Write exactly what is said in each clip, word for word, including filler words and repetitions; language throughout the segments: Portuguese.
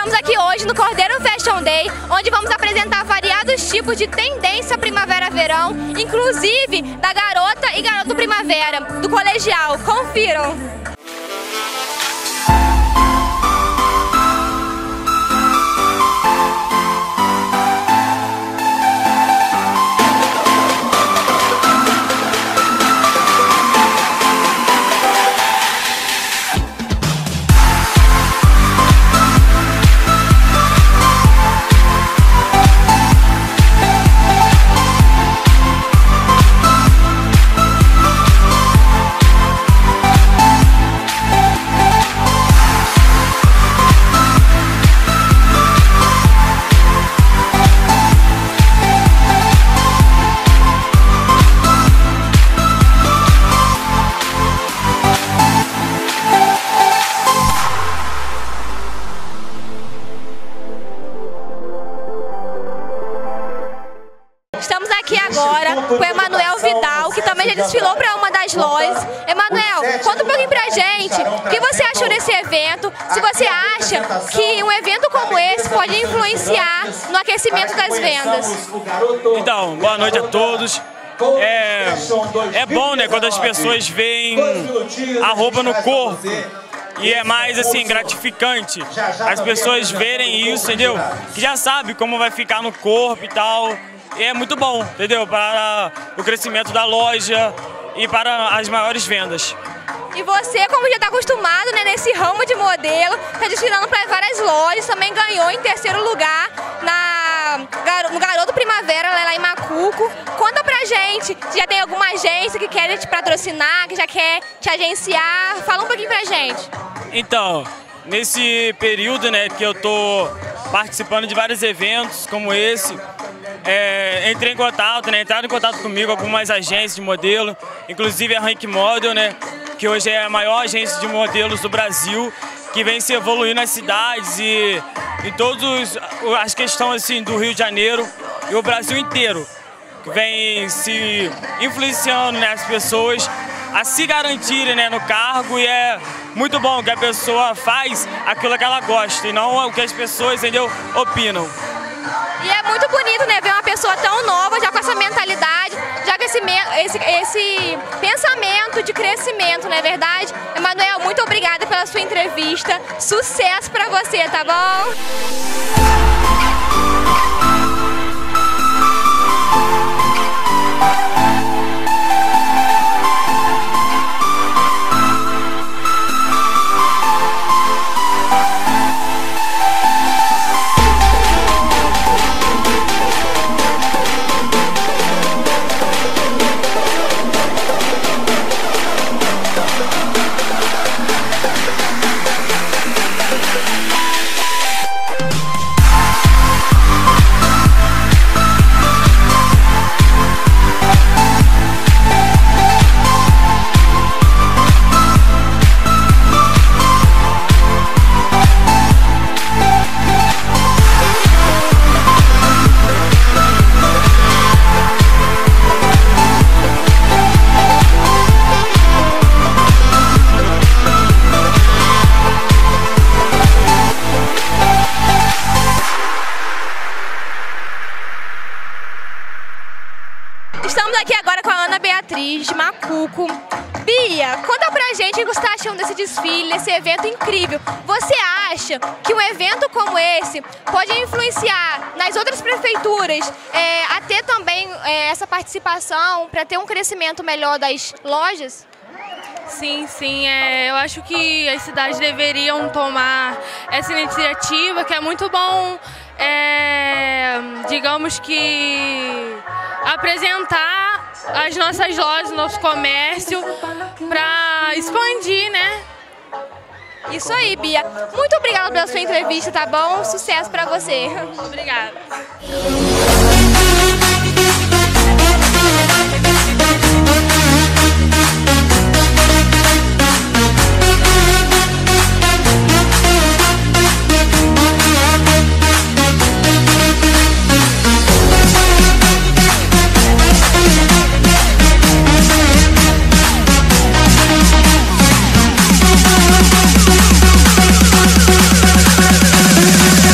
Estamos aqui hoje no Cordeiro Fashion Day, onde vamos apresentar variados tipos de tendência primavera-verão, inclusive da garota e garoto primavera, do colegial. Confiram! Estamos aqui agora com o Emanuel Vidal, que também já desfilou para uma das lojas. Emanuel, conta um pouquinho pra gente o que você achou desse evento, se você acha que um evento como esse pode influenciar no aquecimento das vendas. Então, boa noite a todos. É, é bom, né, quando as pessoas veem a roupa no corpo. E é mais, assim, gratificante as pessoas verem isso, entendeu? Que já sabe como vai ficar no corpo e tal. E é muito bom, entendeu? Para o crescimento da loja e para as maiores vendas. E você, como já está acostumado, né, nesse ramo de modelo, está desfilando para várias lojas, também ganhou em terceiro lugar na, no Garoto Primavera, lá em Macuco. Conta pra gente, se já tem alguma agência que quer te patrocinar, que já quer te agenciar. Fala um pouquinho pra gente. Então, nesse período, né, que eu tô participando de vários eventos como esse, é, entrei em contato, né, entraram em contato comigo algumas agências de modelo, inclusive a Rank Model, né, que hoje é a maior agência de modelos do Brasil, que vem se evoluindo nas cidades e em todas as questões assim, do Rio de Janeiro e o Brasil inteiro, que vem se influenciando, né, as pessoas a se garantirem, né, no cargo, e é muito bom que a pessoa faz aquilo que ela gosta e não o que as pessoas, entendeu, opinam. E é muito bonito, né, ver uma pessoa tão nova, já com essa mentalidade, já com esse, esse, esse pensamento de crescimento, não é verdade? Emanuel, muito obrigada pela sua entrevista. Sucesso pra você, tá bom? Estamos aqui agora com a Ana Beatriz, de Macuco. Bia, conta pra gente o que você está achando desse desfile, desse evento incrível. Você acha que um evento como esse pode influenciar nas outras prefeituras é, a ter também é, essa participação para ter um crescimento melhor das lojas? Sim, sim. É, eu acho que as cidades deveriam tomar essa iniciativa, que é muito bom, é, digamos que, apresentar as nossas lojas, nosso comércio, para expandir, né? Isso aí, Bia. Muito obrigada pela sua entrevista, tá bom? Sucesso pra você. Obrigada. We'll be right back.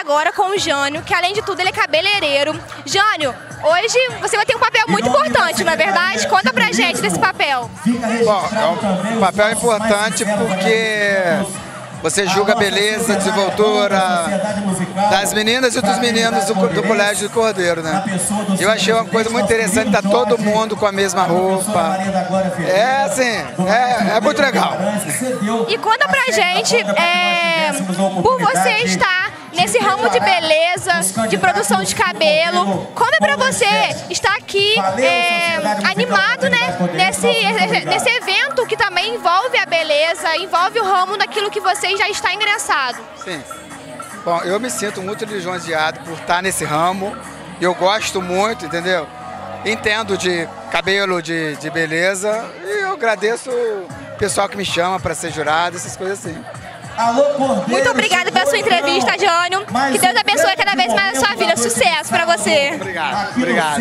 agora com o Jânio, que além de tudo ele é cabeleireiro. Jânio, hoje você vai ter um papel muito importante, não é verdade? Conta pra gente desse papel. Bom, é um papel importante porque você julga a beleza, a desenvoltura das meninas e dos meninos do, do Colégio de Cordeiro, né? Eu achei uma coisa muito interessante, tá todo mundo com a mesma roupa. É assim, é, é muito legal. E conta pra gente, é, por você estar nesse ramo de beleza, de produção de cabelo, como é pra você estar aqui é, animado, né, nesse, nesse evento que também envolve a beleza, envolve o ramo daquilo que você já está ingressado? Sim. Bom, eu me sinto muito lisonjeado por estar nesse ramo, eu gosto muito, entendeu? Entendo de cabelo, de, de beleza, e eu agradeço o pessoal que me chama para ser jurado, essas coisas assim. Muito obrigada pela sua entrevista, Jânio. Que Deus abençoe cada vez mais a sua vida. Sucesso para você. Obrigado, obrigado.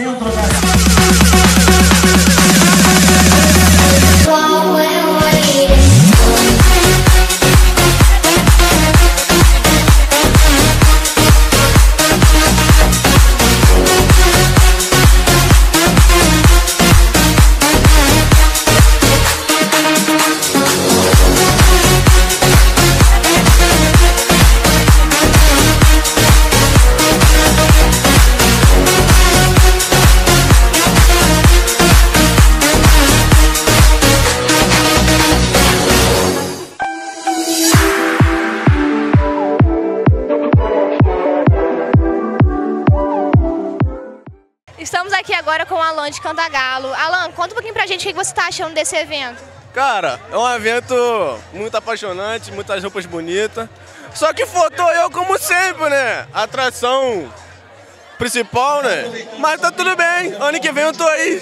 Estamos aqui agora com o Alan de Cantagalo. Alan, conta um pouquinho pra gente o que você está achando desse evento. Cara, é um evento muito apaixonante, muitas roupas bonitas. Só que faltou eu, como sempre, né? A atração principal, né? Mas tá tudo bem, ano que vem eu tô aí.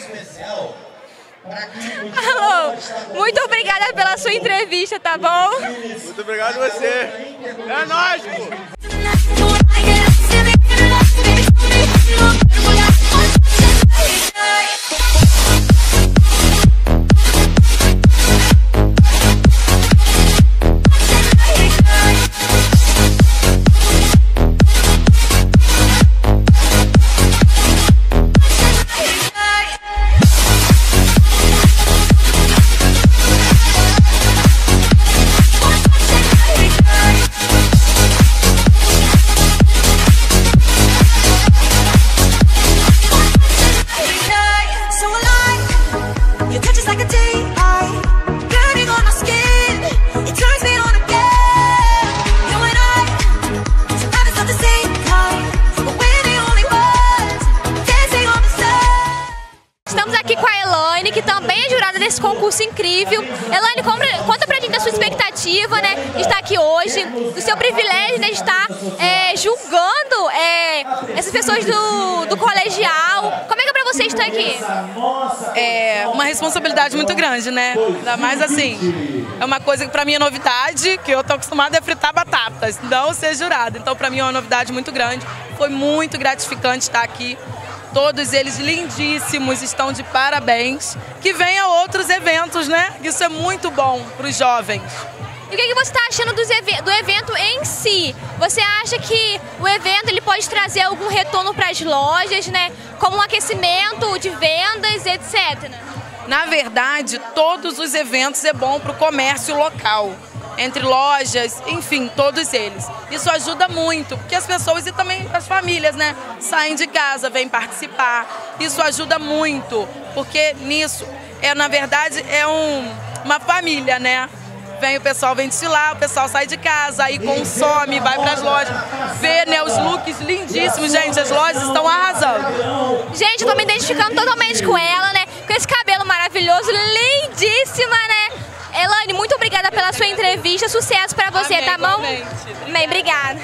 Alô, muito obrigada pela sua entrevista, tá bom? Muito obrigado a você. É nóis, pô! Que também é jurada desse concurso incrível. Elaine, conta pra gente da sua expectativa, né, de estar aqui hoje, do seu privilégio, né, de estar é, julgando é, essas pessoas do, do colegial. Como é que é pra você estar aqui? É uma responsabilidade muito grande, né? Ainda mais assim, é uma coisa que pra mim é novidade, que eu tô acostumada a fritar batatas, não ser jurada. Então pra mim é uma novidade muito grande. Foi muito gratificante estar aqui. Todos eles lindíssimos, estão de parabéns. Que venha outros eventos, né? Isso é muito bom para os jovens. E o que você está achando dos ev do evento em si? Você acha que o evento ele pode trazer algum retorno para as lojas, né? Como um aquecimento de vendas, etcétera? Na verdade, todos os eventos é bom para o comércio local. Entre lojas, enfim, todos eles. Isso ajuda muito, porque as pessoas e também as famílias, né, saem de casa, vêm participar. Isso ajuda muito, porque nisso, é, na verdade, é um, uma família, né? Vem o pessoal, vem desfilar, o pessoal sai de casa, aí consome, vai para as lojas, vê, né, os looks lindíssimos, gente, as lojas estão arrasando. Gente, eu tô me identificando totalmente com ela, né, com esse cabelo maravilhoso, lindíssima, né? Elaine, muito obrigada pela sua entrevista, sucesso pra você, Amém, tá bom? igualmente. Bem, obrigada.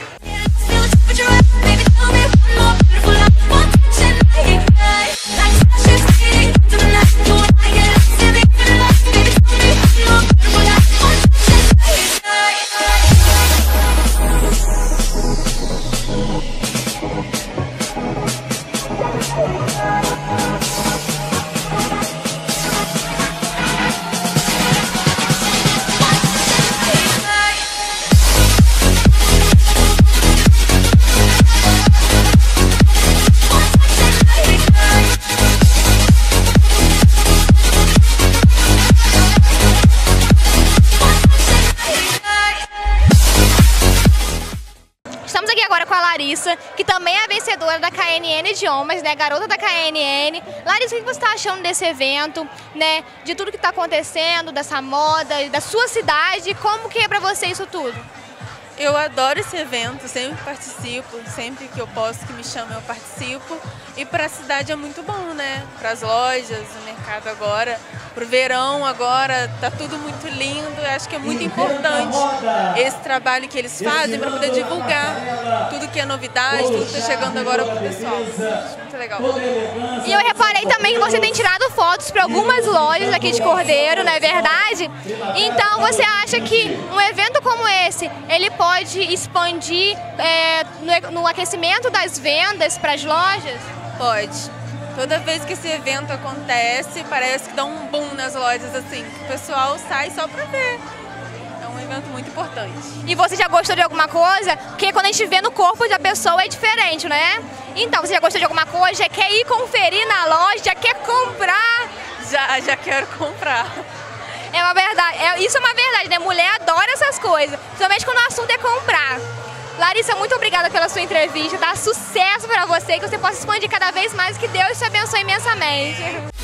a Larissa, que também é a vencedora da K N N Idiomas, né, garota da K N N. Larissa, o que você está achando desse evento, né, de tudo que está acontecendo, dessa moda, da sua cidade, como que é para você isso tudo? Eu adoro esse evento, sempre participo, sempre que eu posso, que me chamam, eu participo. E para a cidade é muito bom, né? Para as lojas, o mercado agora, para o verão agora, tá tudo muito lindo. Eu acho que é muito importante esse trabalho que eles fazem para poder divulgar tudo que é novidade, tudo que está chegando agora para o pessoal. Acho muito legal. E eu reparei também que você tem tirado fotos para algumas lojas aqui de Cordeiro, não é verdade? Então você acha que um evento como esse, ele pode pode expandir é, no, no aquecimento das vendas para as lojas? Pode. Toda vez que esse evento acontece, parece que dá um boom nas lojas, assim, que o pessoal sai só para ver. É um evento muito importante. E você já gostou de alguma coisa? Porque quando a gente vê no corpo da pessoa é diferente, né? Então, você já gostou de alguma coisa? Já quer ir conferir na loja? Já quer comprar? Já, já quero comprar. É uma verdade, é, isso é uma verdade, né? Mulher adora essas coisas, principalmente quando o assunto é comprar. Larissa, muito obrigada pela sua entrevista, dá sucesso para você, que você possa expandir cada vez mais, que Deus te abençoe imensamente.